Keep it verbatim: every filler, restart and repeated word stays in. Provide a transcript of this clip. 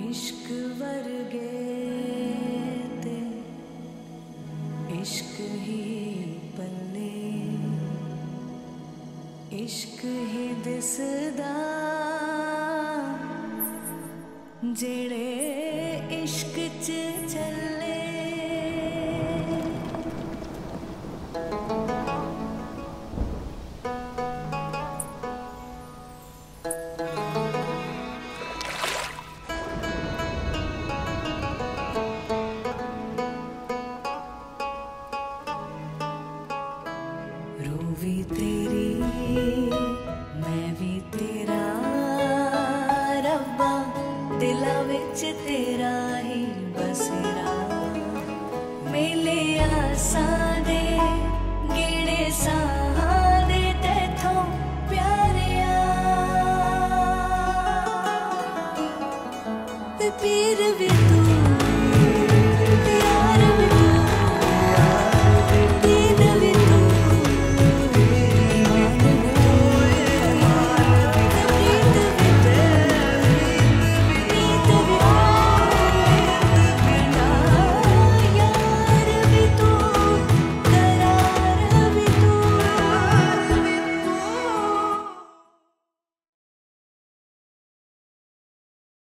इश्क वर्गे ते इश्क ही पल्ले इश्क ही दिसदा जेड़े इश्क च चले। रूवी तेरी मैं भी तेरा रब्बा दिला विच तेरा ही बसेरा। मेले आसां दे गेड़े साहां दे तैथों प्यारिया ते पीर भी